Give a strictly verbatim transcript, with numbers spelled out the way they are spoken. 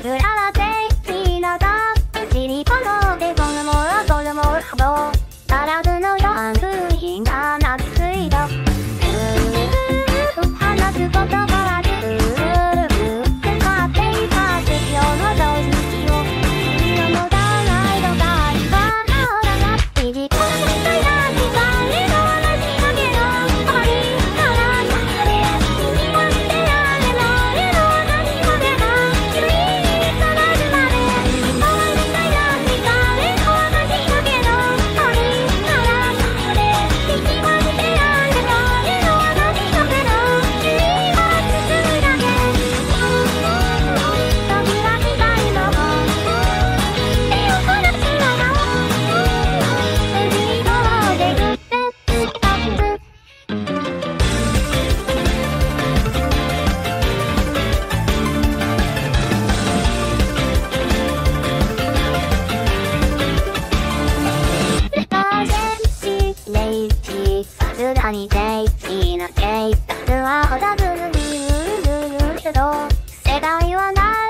くららていなだちりこのでゴルモラゴルモラボ足らずのヤング品が泣きついた話す言葉はルール使っていた必要の常識を色のがないのが一番のだがいじこみたいな時間にの話だけどありからなれ君はしてやれないの何までが君にさらすまで今はみたいな時間にの話だけどありからなれ君はしてやれないの何までが君は進むだけ時が来た今も手を離すなよ次のでくって二つレターセンシレイジさすがにデイジーなケイスはおだずるにうるるけど世代はない